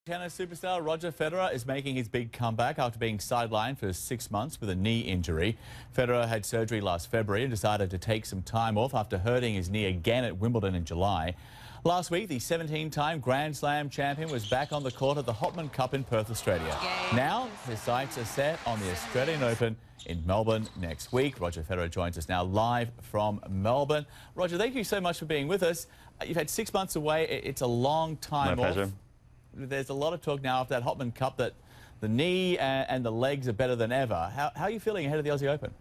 Tennis superstar Roger Federer is making his big comeback after being sidelined for 6 months with a knee injury. Federer had surgery last February and decided to take some time off after hurting his knee again at Wimbledon in July. Last week, the 17-time Grand Slam champion was back on the court at the Hopman Cup in Perth, Australia. Now, his sights are set on the Australian Open in Melbourne next week. Roger Federer joins us now live from Melbourne. Roger, thank you so much for being with us. You've had 6 months away. It's a long time off. My pleasure. There's a lot of talk now after that Hopman Cup that the knee and the legs are better than ever. How are you feeling ahead of the Aussie Open?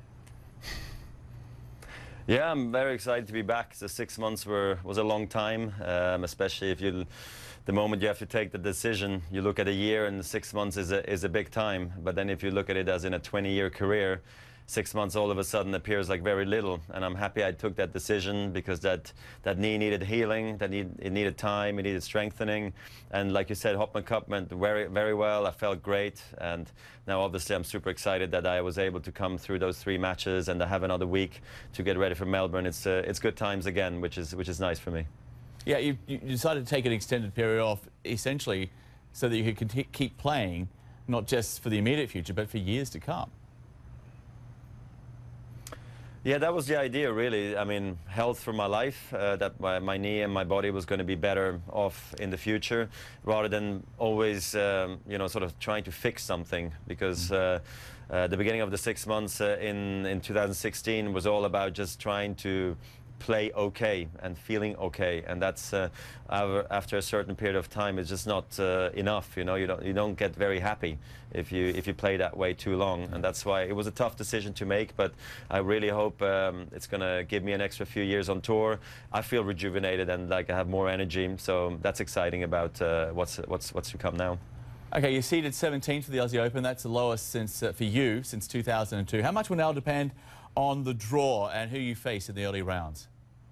Yeah, I'm very excited to be back. The 6 months was a long time, especially if the moment you have to take the decision, you look at a year and 6 months is a big time. But then if you look at it as in a 20-year career, 6 months all of a sudden appears like very little, and I'm happy I took that decision because that knee needed healing, it needed time, it needed strengthening, and like you said, Hopman Cup went very well. I felt great, and now obviously I'm super excited that I was able to come through those 3 matches and I have another week to get ready for Melbourne. It's good times again, which is nice for me. Yeah, you decided to take an extended period off essentially so that you could keep playing, not just for the immediate future but for years to come. Yeah, that was the idea, really. I mean, health for my life, that my knee and my body was going to be better off in the future, rather than always, you know, sort of trying to fix something. Because the beginning of the 6 months in 2016 was all about just trying to play okay and feeling okay, and that's after a certain period of time, it's just not enough. You know, you don't get very happy if you play that way too long, and that's why it was a tough decision to make. But I really hope it's gonna give me an extra few years on tour. I feel rejuvenated and like I have more energy, so that's exciting about what's to come now. Okay, you're seeded 17th for the Aussie Open. That's the lowest since for you since 2002. How much will now depend on the draw and who you face in the early rounds?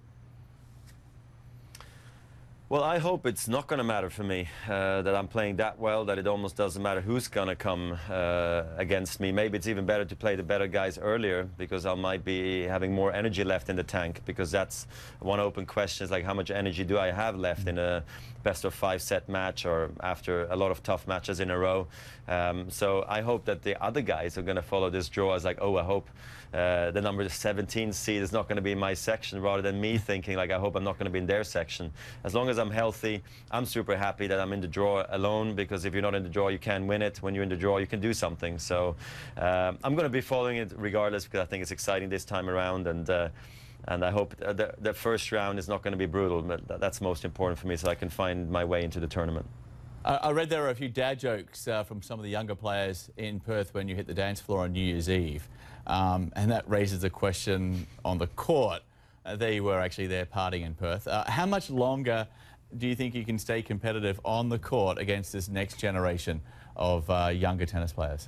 Well, I hope it's not going to matter for me, that I'm playing that well, that it almost doesn't matter who's going to come against me. Maybe it's even better to play the better guys earlier, because I might be having more energy left in the tank, because that's one open question, is like, how much energy do I have left in a best-of-5 set match or after a lot of tough matches in a row? So I hope that the other guys are going to follow this draw as like, oh, I hope the number 17 seed is not going to be in my section, rather than me thinking like, I hope I'm not going to be in their section. As long as I'm healthy, I'm super happy that I'm in the draw alone, because if you're not in the draw, you can't win it. When you're in the draw, you can do something. So I'm going to be following it regardless, because I think it's exciting this time around, and I hope the first round is not going to be brutal. But that's most important for me, so I can find my way into the tournament. I read there were a few dad jokes from some of the younger players in Perth when you hit the dance floor on New Year's Eve, and that raises a question on the court. There you were actually there partying in Perth. How much longer do you think you can stay competitive on the court against this next generation of younger tennis players?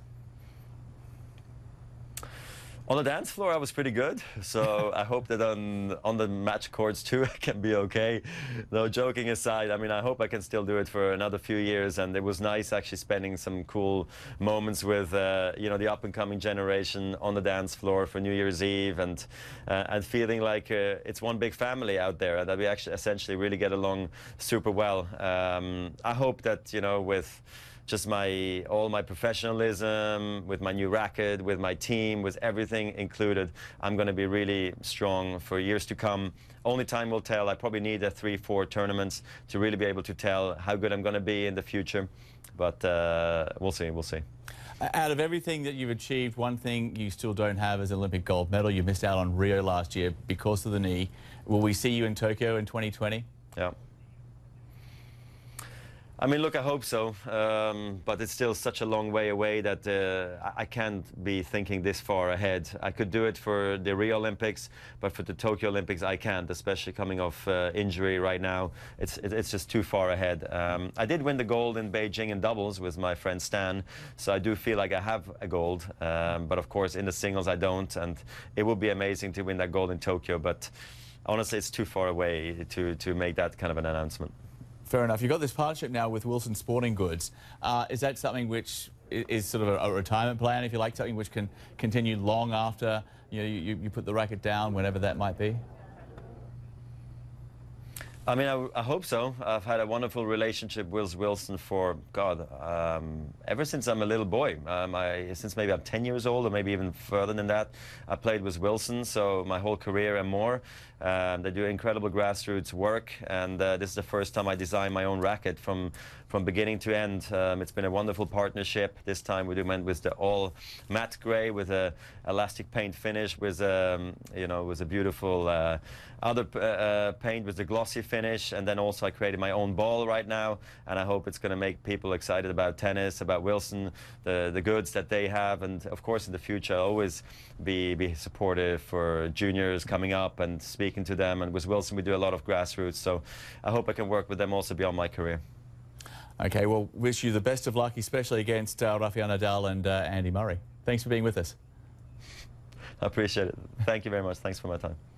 On the dance floor, I was pretty good, so I hope that on the match courts too, I can be okay. No, joking aside, I mean, I hope I can still do it for another few years, and it was nice actually spending some cool moments with, you know, the up-and-coming generation on the dance floor for New Year's Eve, and feeling like it's one big family out there, that we actually essentially really get along super well. I hope that, you know, with just all my professionalism, with my new racket, with my team, with everything included, I'm going to be really strong for years to come. Only time will tell. I probably need 3-4 tournaments to really be able to tell how good I'm going to be in the future. But we'll see, we'll see. Out of everything that you've achieved, one thing you still don't have is an Olympic gold medal. You missed out on Rio last year because of the knee. Will we see you in Tokyo in 2020? Yeah. I mean, look, I hope so, but it's still such a long way away that I can't be thinking this far ahead. I could do it for the Rio Olympics, but for the Tokyo Olympics, I can't, especially coming off injury right now. It's just too far ahead. I did win the gold in Beijing in doubles with my friend Stan, so I do feel like I have a gold, but of course in the singles I don't, and it would be amazing to win that gold in Tokyo, but honestly it's too far away to make that kind of an announcement. Fair enough. You've got this partnership now with Wilson Sporting Goods. Is that something which is sort of a retirement plan, if you like, something which can continue long after you put the racket down, whenever that might be? I mean, I hope so. I've had a wonderful relationship with Wilson for, God, ever since I'm a little boy. Since maybe I'm 10 years old, or maybe even further than that, I played with Wilson, so my whole career and more. They do incredible grassroots work, and this is the first time I designed my own racket from beginning to end. It's been a wonderful partnership. This time we went with the all matte gray with a elastic paint finish, with you know, with a beautiful other paint with the glossy finish, and then also I created my own ball right now, and I hope it's going to make people excited about tennis, about Wilson, the goods that they have, and of course in the future I'll always be supportive for juniors coming up and speaking to them, and with Wilson we do a lot of grassroots, so I hope I can work with them also beyond my career. Okay, well, wish you the best of luck, especially against Rafael Nadal and Andy Murray. Thanks for being with us. I appreciate it. Thank you very much. Thanks for my time.